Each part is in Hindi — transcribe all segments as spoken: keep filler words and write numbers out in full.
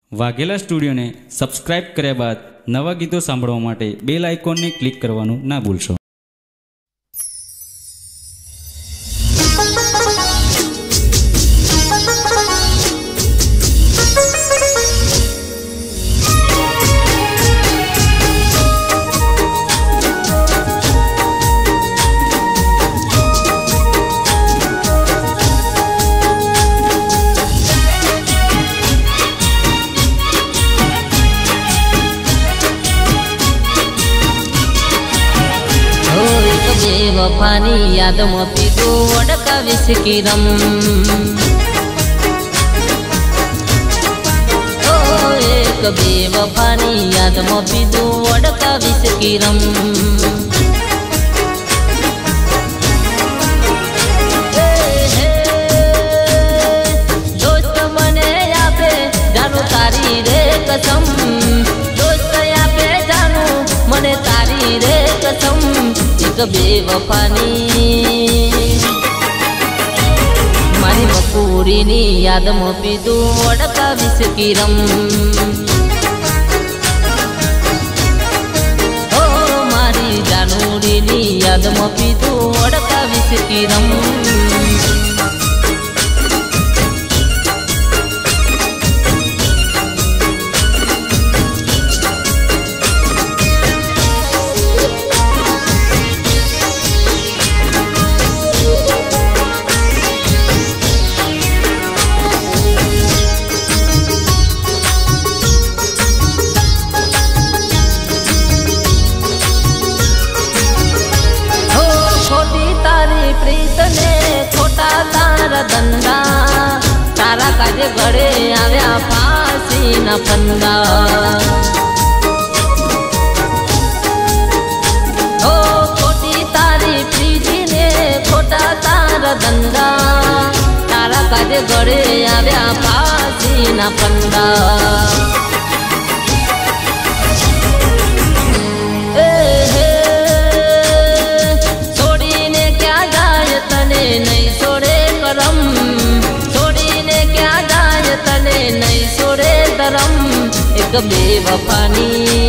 વાઘેલા સ્ટુડિયોને સબસ્ક્રાઇબ કર્યા બાદ નવા ગીતો સાંભળવા માટે બેલ આઇકોનને ક્લિક કરવાનું ના ભૂલશો। बेवफानी याद में पीगो वड़का विस्की रम ओ एक बेवफानी याद में पीगो वड़का विस्की रम दोस्त मने आपे जानू तारी रे कसम दोस्त आपे जानू मने तारी रे कसम बेवफानी मारी मपूरी नी याद में पीधु वड़का विस्की रम ओ मारी जानूरी नी याद में पीधु वड़का विस्की रम दंदा तारा काजे घड़े आव्या फांसी ना फंदा ओ खोटी तारी प्रीति ने खोटा तारा दंदा तारा काजे घड़े आव्या फांसी ना फंदा ए हे छोड़ी ने क्या जाए तने नहीं छोड़े करम छोड़ी ने क्या जाए तने नहीं छोड़े धर्म एक बेवफानी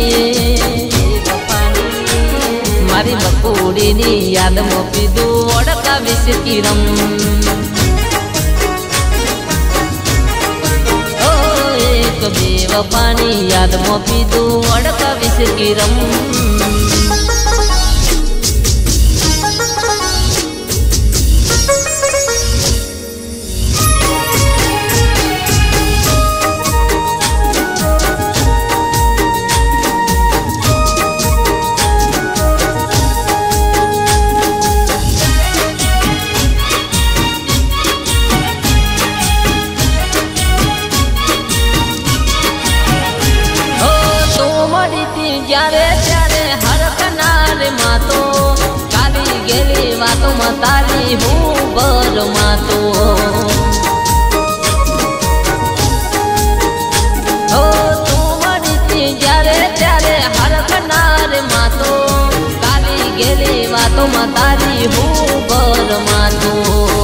मारी बकूड़ी नी याद में पीधु वड़का विस्की रम ओ एक बेवफानी याद में पीधु वड़का विस्की रम जारे जारे हर कनारे मातो काली गेली वातो मतारी हूँ बर मातो ओ तू मरी जारे जारे हर कनारे मातो काली गेली वातो मतारी हूँ बर मातो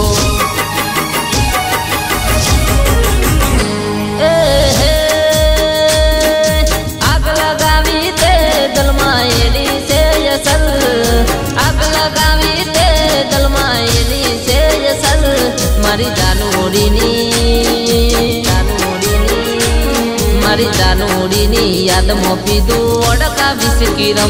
आग लगावी ते दलमायनी से सल मारी जानूरी नी जानूरी नी मारी जानूरी नी याद में पीधु वड़का विस्की रम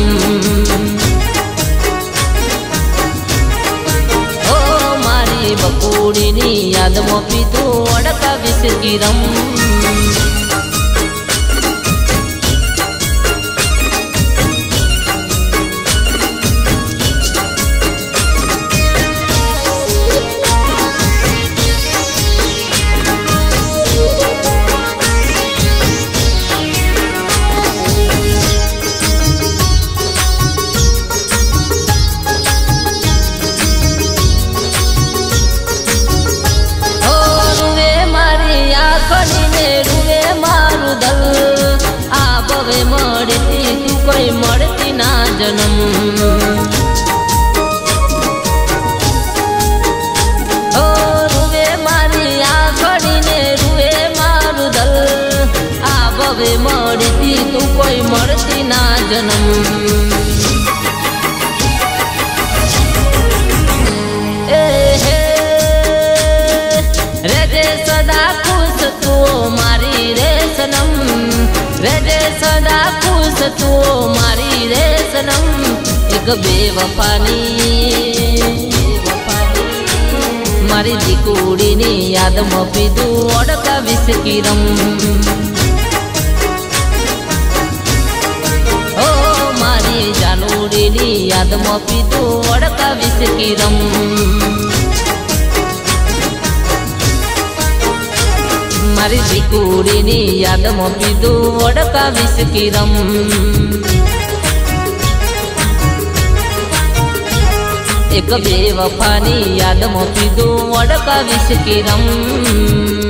ओ मारी बकूड़ी नी याद में पीधु वड़का विस्की रम मरती तू कोई मरती ना जन्म ओ रुवे मारी आ घड़ी ने रुवे मारू दल आ હવે મળતી તું કોઈ મળતી ના જન્મ એ હે રેજે સદા ખુશ તું મારી રે સનમ રેજે સદા ખુશ તું મારી રે સનમ એક બેવફાની મારી દીકુડીની યાદમાં પીધું ઓડકા વિસ્કી રમ ઓ મારી જાનુડીની યાદમાં પીધું ઓડકા વિસ્કી રમ મારી દીકુડીની યાદમાં પીધું ઓડકા વિસ્કી રમ એક બેવફાની યાદમાં પીધું ઓડકા વિસ્કી રમ